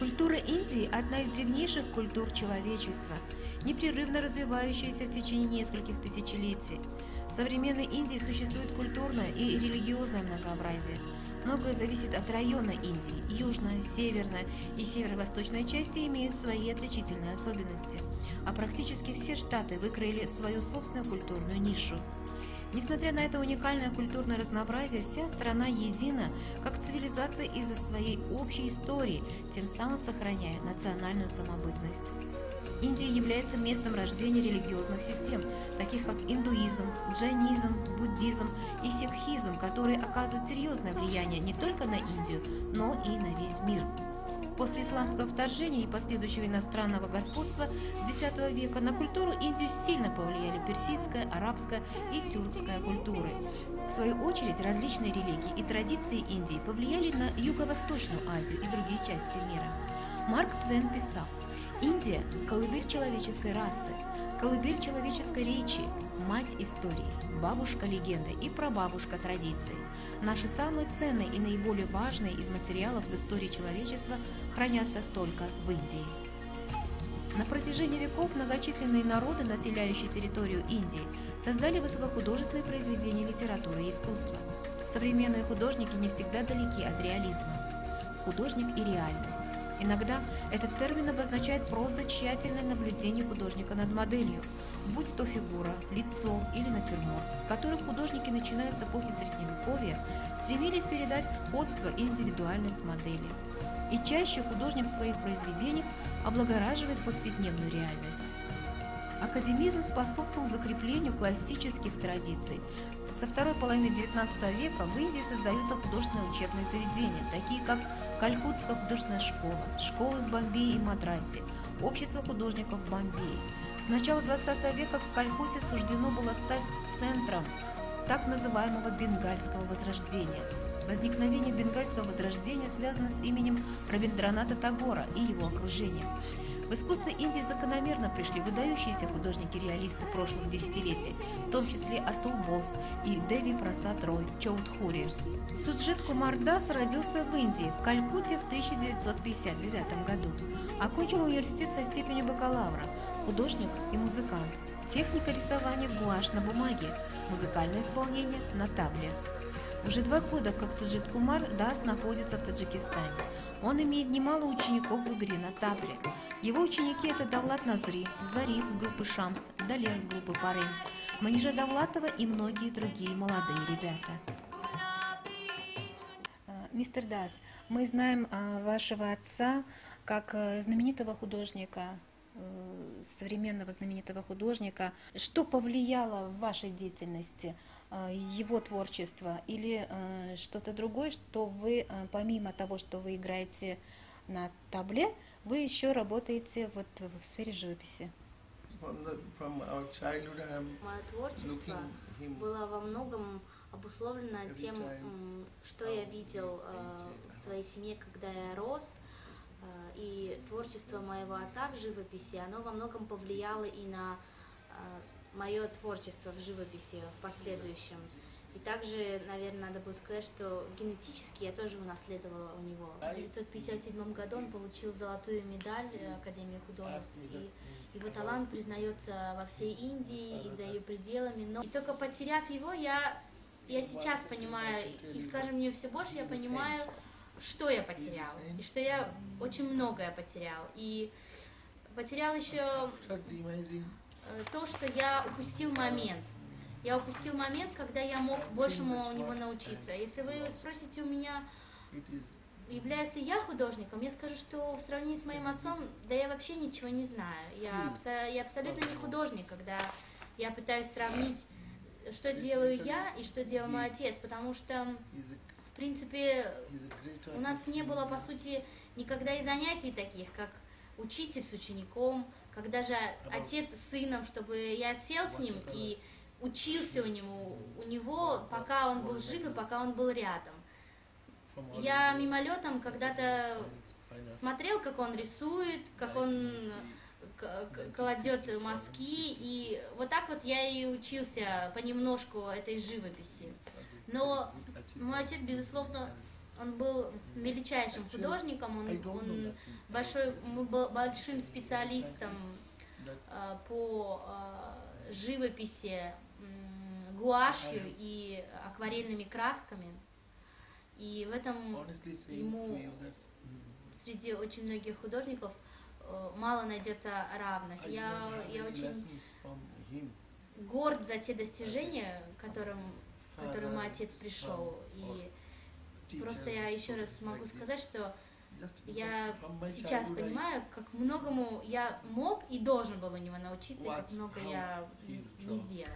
Культура Индии – одна из древнейших культур человечества, непрерывно развивающаяся в течение нескольких тысячелетий. В современной Индии существует культурное и религиозное многообразие. Многое зависит от района Индии. Южная, северная и северо-восточная части имеют свои отличительные особенности, а практически все штаты выкроили свою собственную культурную нишу. Несмотря на это уникальное культурное разнообразие, вся страна едина как цивилизация из-за своей общей истории, тем самым сохраняя национальную самобытность. Индия является местом рождения религиозных систем, таких как индуизм, джайнизм, буддизм и сикхизм, которые оказывают серьезное влияние не только на Индию, но и на весь мир. После исламского вторжения и последующего иностранного господства X века на культуру Индии сильно повлияли персидская, арабская и тюркская культуры. В свою очередь, различные религии и традиции Индии повлияли на Юго-Восточную Азию и другие части мира. Марк Твен писал: «Индия – колыбель человеческой расы, колыбель человеческой речи, мать истории, бабушка легенды и прабабушка традиций. Наши самые ценные и наиболее важные из материалов в истории человечества хранятся только в Индии». На протяжении веков многочисленные народы, населяющие территорию Индии, создали высокохудожественные произведения литературы и искусства. Современные художники не всегда далеки от реализма. Художник и реальность. Иногда этот термин обозначает просто тщательное наблюдение художника над моделью, будь то фигура, лицо или натюрморт, в которых художники, начиная с эпохи Средневековья, стремились передать сходство и индивидуальность модели. И чаще художник в своих произведениях облагораживает повседневную реальность. Академизм способствовал закреплению классических традиций. Со второй половины XIX века в Индии создаются художественные учебные заведения, такие как Калькутская художественная школа, школы в Бомбее и Мадрасе, Общество художников в Бомбее. С начала XX века в Калькутте суждено было стать центром так называемого бенгальского возрождения. Возникновение бенгальского возрождения связано с именем Рабиндраната Тагора и его окружением. В искусство Индии закономерно пришли выдающиеся художники-реалисты прошлых десятилетий, в том числе Атул Бос и Деви Прасад Рой Чоудхури. Суджит Кумар Дас родился в Индии, в Калькутте в 1959 году. Окончил университет со степенью бакалавра, художник и музыкант, техника рисования гуашь на бумаге, музыкальное исполнение на табле. Уже 2 года, как Суджит Кумар Дас находится в Таджикистане. Он имеет немало учеников в игре на табле. Его ученики – это Давлат Назри, Зариф с группы Шамс, Далер с группы Парем, Манижа Давлатова и многие другие молодые ребята. Мистер Дас, мы знаем вашего отца как знаменитого художника, современного знаменитого художника. Что повлияло в вашей деятельности? Его творчество или что-то другое, что вы, помимо того, что вы играете на табле, вы еще работаете вот в сфере живописи? Мое творчество было во многом обусловлено тем, что я видел в своей семье, когда я рос, и творчество моего отца в живописи, оно во многом повлияло и на мое творчество в живописи в последующем. И также, наверное, надо было сказать, что генетически я тоже унаследовала у него. В 1957 году он получил золотую медаль Академии художеств, и его талант признается во всей Индии и за ее пределами. Но и только потеряв его, я сейчас понимаю, и с каждым днем все больше я понимаю, что я потерял, и что я очень многое потерял. И потерял еще то, что я упустил момент. Я упустил момент, когда я мог большему у него научиться. Если вы спросите у меня, являюсь ли я художником, я скажу, что в сравнении с моим отцом, да я вообще ничего не знаю. Я абсолютно не художник, когда я пытаюсь сравнить, что делаю я и что делал мой отец, потому что, в принципе, у нас не было, по сути, никогда и занятий таких, как учитель с учеником, как даже отец с сыном, чтобы я сел с ним и учился у него, пока он был жив и пока он был рядом. Я мимолетом когда-то смотрел, как он рисует, как он кладет мазки, и вот так вот я и учился понемножку этой живописи. Но мой отец, безусловно, Он был величайшим художником, он был большим специалистом по живописи гуашью и акварельными красками. И в этом ему среди очень многих художников мало найдется равных. Я очень горд за те достижения, к которым мой отец пришел. И просто я еще раз могу сказать, что я сейчас понимаю, как многому я мог и должен был у него научиться, и как много я не сделал.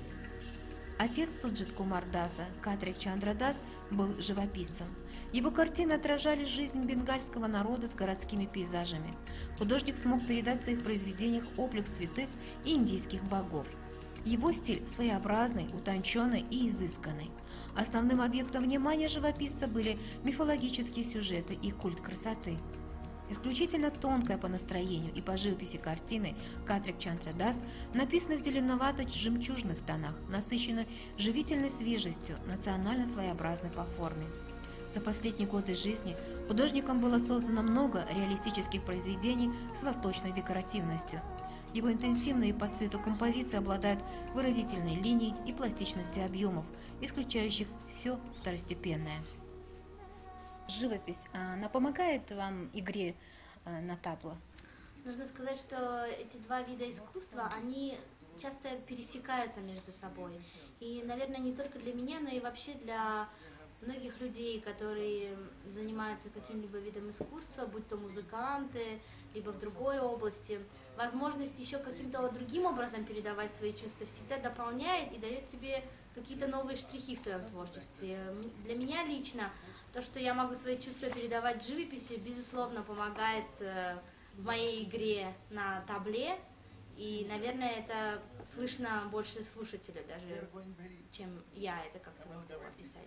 Отец Суджит Кумар Даса, Катрик Чандра Дас, был живописцем. Его картины отражали жизнь бенгальского народа с городскими пейзажами. Художник смог передать в своих произведениях облик святых и индийских богов. Его стиль своеобразный, утонченный и изысканный. Основным объектом внимания живописца были мифологические сюжеты и культ красоты. Исключительно тонкая по настроению и по живописи картины Катрик Чандра Дас написана в зеленовато-жемчужных тонах, насыщенной живительной свежестью, национально своеобразной по форме. За последние годы жизни художником было создано много реалистических произведений с восточной декоративностью. Его интенсивные по цвету композиции обладают выразительной линией и пластичностью объемов, исключающих все второстепенное. Живопись, она помогает вам игре на табло? Нужно сказать, что эти два вида искусства, они часто пересекаются между собой. И, наверное, не только для меня, но и вообще для многих людей, которые занимаются каким-либо видом искусства, будь то музыканты, либо в другой области. Возможность еще каким-то другим образом передавать свои чувства всегда дополняет и дает тебе какие-то новые штрихи в твоем творчестве. Для меня лично то, что я могу свои чувства передавать живописью, безусловно, помогает в моей игре на табле. И, наверное, это слышно больше слушателя даже, чем я это как-то могу описать.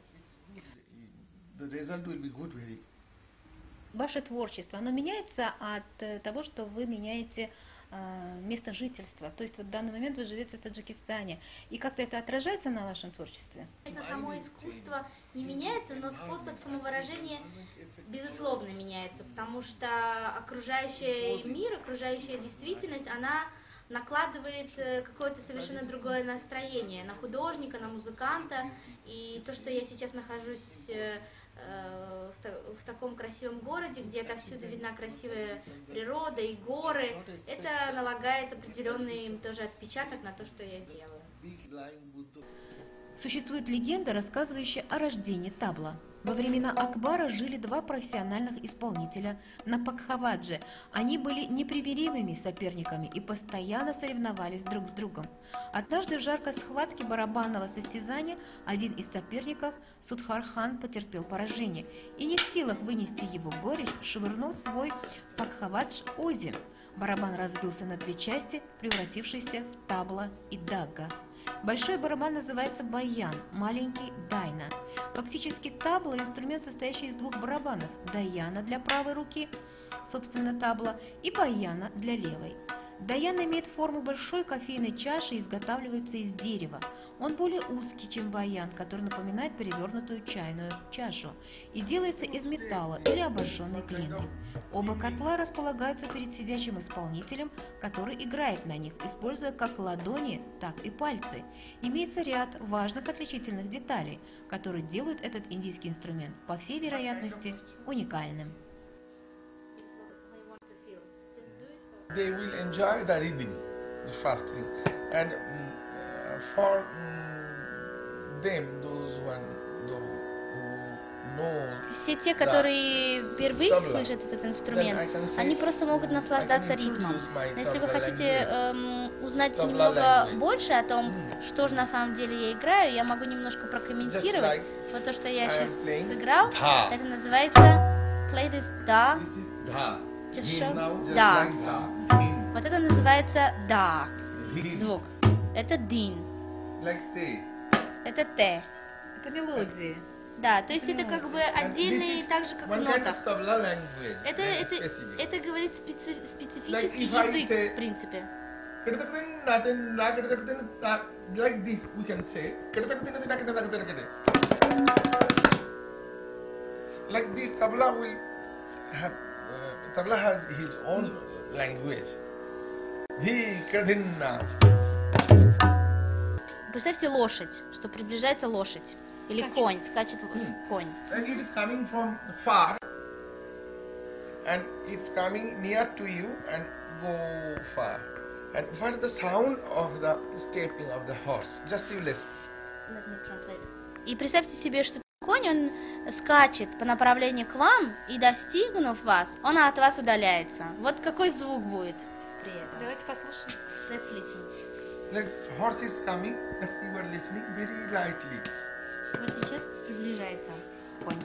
Ваше творчество, оно меняется от того, что вы меняете место жительства. То есть вот в данный момент вы живете в Таджикистане. И как-то это отражается на вашем творчестве? Конечно, само искусство не меняется, но способ самовыражения, безусловно, меняется, потому что окружающий мир, окружающая действительность, она накладывает какое-то совершенно другое настроение на художника, на музыканта. И то, что я сейчас нахожусь в таком красивом городе, где отовсюду видна красивая природа и горы, это налагает определенный тоже отпечаток на то, что я делаю. Существует легенда, рассказывающая о рождении табла. Во времена Акбара жили два профессиональных исполнителя на Пакхавадже. Они были непримиримыми соперниками и постоянно соревновались друг с другом. Однажды в жаркой схватке барабанного состязания один из соперников, Судхар-хан, потерпел поражение и, не в силах вынести его горечь, швырнул свой Пакхавадж озим. Барабан разбился на две части, превратившиеся в табла и дагга. Большой барабан называется баян, маленький – дайна. Фактически табла – инструмент, состоящий из двух барабанов – даяна для правой руки, собственно табла, и баяна для левой. Даян имеет форму большой кофейной чаши и изготавливается из дерева. Он более узкий, чем баян, который напоминает перевернутую чайную чашу, и делается из металла или обожженной глины. Оба котла располагаются перед сидящим исполнителем, который играет на них, используя как ладони, так и пальцы. Имеется ряд важных отличительных деталей, которые делают этот индийский инструмент, по всей вероятности, уникальным. They will enjoy the rhythm, the first thing, and for them, those who know. Все те, которые впервые слышат этот инструмент, они просто могут наслаждаться ритмом. Но если вы хотите узнать немного больше о том, что же на самом деле я играю, я могу немножко прокомментировать. Вот то, что я сейчас сыграл, это называется play this da. Just show. Да. Вот это называется да. Звук. Это дин. Это т. Это мелодии. Да, то есть это как бы отдельные, так же как в нотах. Это говорит специфический язык, в принципе. Like this we can say. like this tabla will have, tabla has his own language. Dhi kadhinna. Представьте лошадь, что приближается лошадь. Или конь, скачет конь. And it is coming from far, and it's coming near to you and go far. And what is the sound of the stepping of the horse? Just you listen. И представьте себе, что конь, он скачет по направлению к вам, и достигнув вас, он от вас удаляется. Вот какой звук будет при этом. Давайте послушаем. Let's listen. Let's horse is coming. That's you are listening very lightly. Вот сейчас приближается конь.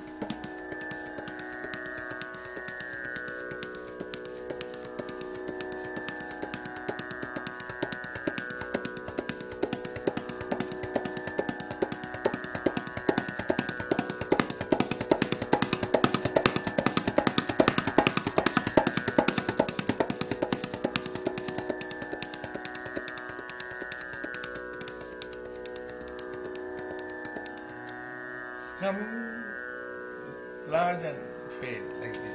Coming large and fade like this.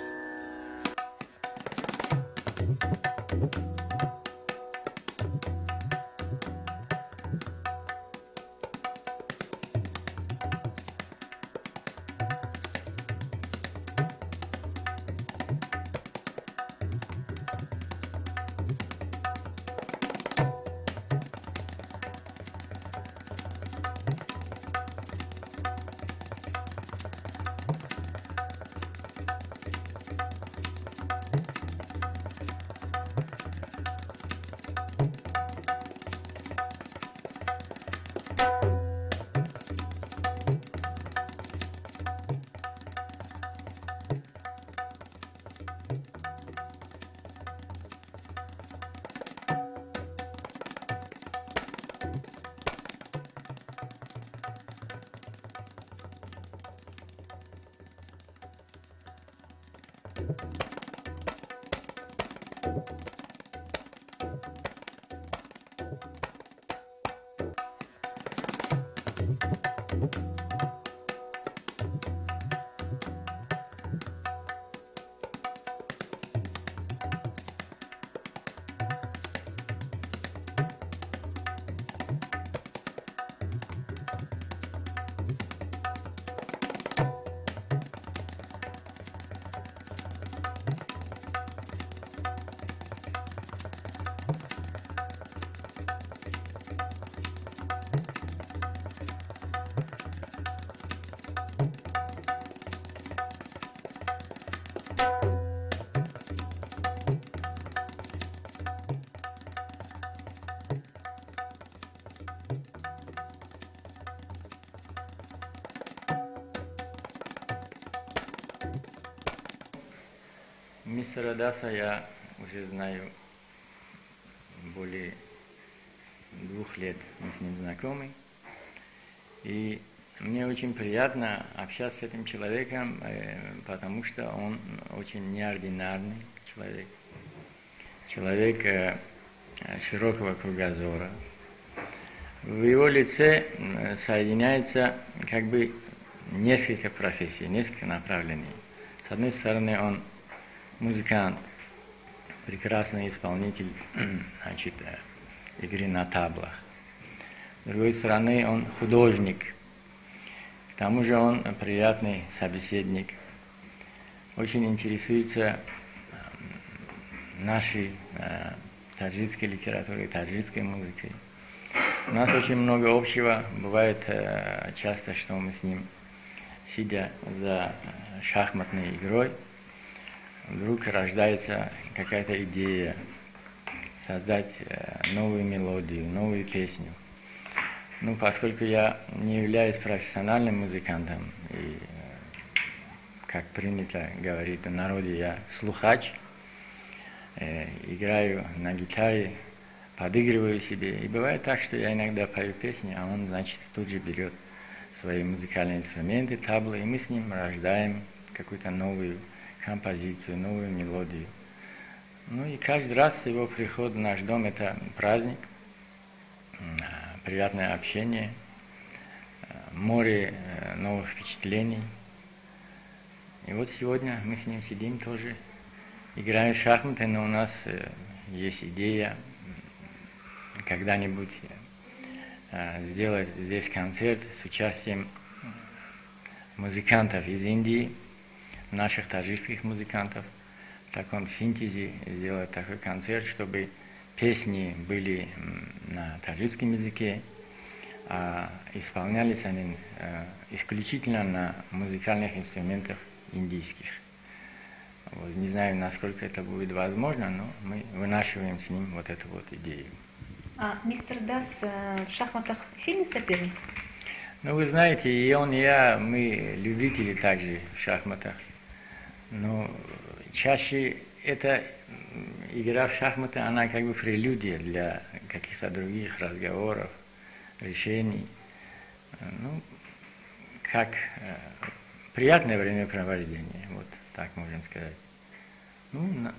Мистера Даса я уже знаю более 2 лет, мы с ним знакомы. И мне очень приятно общаться с этим человеком, потому что он очень неординарный человек. Человек широкого кругозора. В его лице соединяется как бы несколько профессий, несколько направлений. С одной стороны, он музыкант, прекрасный исполнитель, значит, игры на таблах. С другой стороны, он художник. К тому же он приятный собеседник. Очень интересуется нашей таджикской литературой, таджикской музыкой. У нас очень много общего. Бывает часто, что мы с ним, сидя за шахматной игрой, вдруг рождается какая-то идея создать новую мелодию, новую песню. Ну, поскольку я не являюсь профессиональным музыкантом, и, как принято говорить в народе, я слухач, играю на гитаре, подыгрываю себе. И бывает так, что я иногда пою песни, а он, значит, тут же берет свои музыкальные инструменты, таблы, и мы с ним рождаем какую-то новую композицию, новую мелодию. Ну и каждый раз его приход в наш дом – это праздник, приятное общение, море новых впечатлений. И вот сегодня мы с ним сидим тоже, играем в шахматы, но у нас есть идея когда-нибудь сделать здесь концерт с участием музыкантов из Индии, наших таджикских музыкантов, в таком синтезе сделать такой концерт, чтобы песни были на таджикском языке, а исполнялись они исключительно на музыкальных инструментах индийских. Вот, не знаю, насколько это будет возможно, но мы вынашиваем с ним вот эту вот идею. А мистер Дас в шахматах сильный соперник? Ну, вы знаете, и он, и я, мы любители также в шахматах. Но чаще эта игра в шахматы, она как бы прелюдия для каких-то других разговоров, решений. Ну, как приятное времяпровождение, вот так можем сказать. Ну,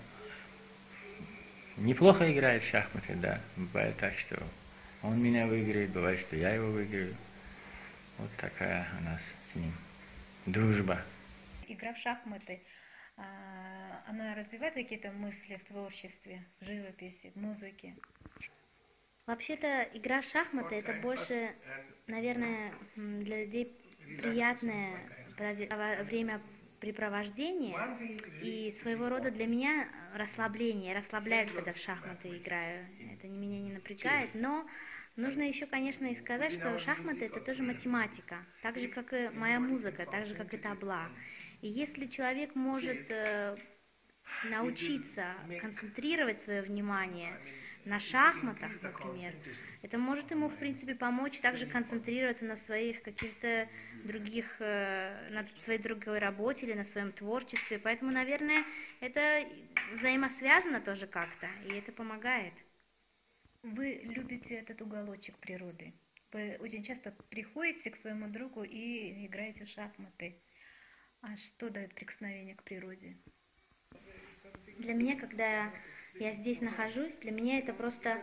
неплохо играет в шахматы, да. Бывает так, что он меня выиграет, бывает, что я его выиграю. Вот такая у нас с ним дружба. Игра в шахматы, она развивает какие-то мысли в творчестве, в живописи, в музыке? Вообще-то игра в шахматы это больше, наверное, для людей приятное времяпрепровождение и своего рода для меня расслабление. Я расслабляюсь, когда в шахматы играю. Это меня не напрягает, но нужно еще, конечно, и сказать, что шахматы это тоже математика, так же, как и моя музыка, так же, как и табла. И если человек может научиться концентрировать свое внимание на шахматах, например, это может ему, в принципе, помочь также концентрироваться на своих каких-то других, на своей другой работе или на своем творчестве. Поэтому, наверное, это взаимосвязано тоже как-то, и это помогает. Вы любите этот уголочек природы. Вы очень часто приходите к своему другу и играете в шахматы. А что дает прикосновение к природе? Для меня, когда я здесь нахожусь, для меня это просто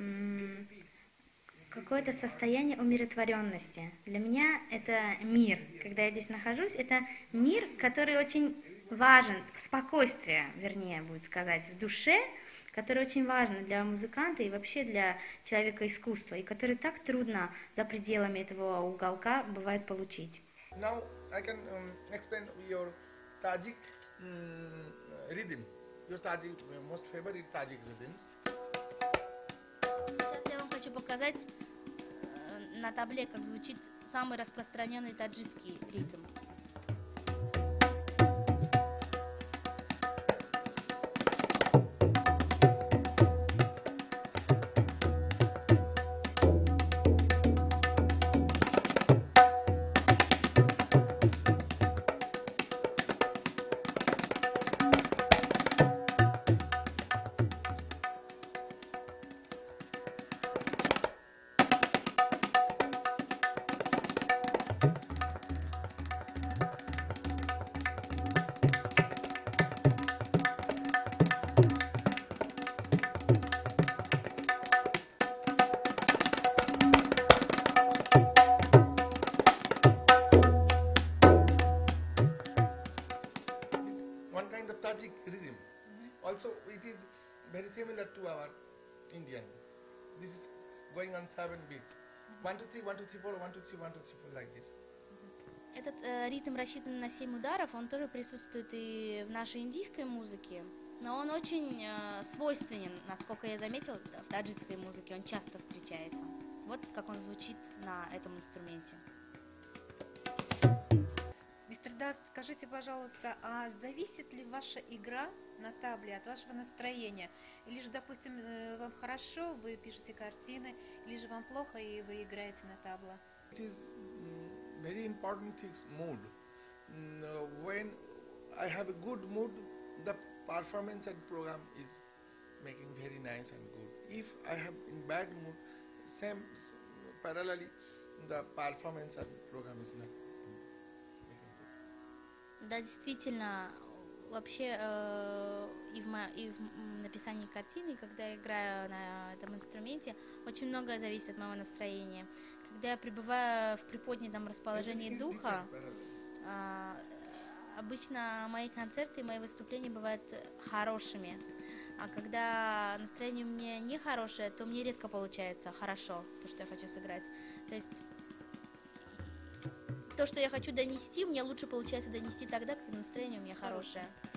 какое-то состояние умиротворенности. Для меня это мир. Когда я здесь нахожусь, это мир, который очень важен, спокойствие, вернее, будет сказать, в душе, который очень важен для музыканта и вообще для человека искусства, и который так трудно за пределами этого уголка бывает получить. Now I can explain your Tajik rhythm, your Tajik most favorite Tajik rhythms. Сейчас я вам хочу показать на табле, как звучит самый распространенный таджикский ритм. Tajik rhythm. Also, it is very similar to our Indian. This is going on 7 beats. 1, 2, 3, 1, 2, 3, 4, 1, 2, 3, 1, 2, 3, 4, like this. Этот ритм рассчитан на 7 ударов, он тоже присутствует и в нашей индийской музыке, но он очень свойственен, насколько я заметила, в таджикской музыке, он часто встречается. Вот как он звучит на этом инструменте. Мистер Дас, скажите, пожалуйста, а зависит ли ваша игра на табле от вашего настроения? Или же, допустим, вам хорошо, вы пишете картины, или же вам плохо, и вы играете на табло? It is very important thing, mood. When I have a good mood, the performance and program is making very nice and good. If I have in bad mood, same parallelly, the performance and program is not. Да, действительно, вообще и в написании картины, когда я играю на этом инструменте, очень многое зависит от моего настроения. Когда я пребываю в приподнятом расположении духа, Обычно мои концерты и мои выступления бывают хорошими. А когда настроение у меня не хорошее, то мне редко получается хорошо то, что я хочу сыграть. То есть то, что я хочу донести, мне лучше получается донести тогда, когда настроение у меня хорошее.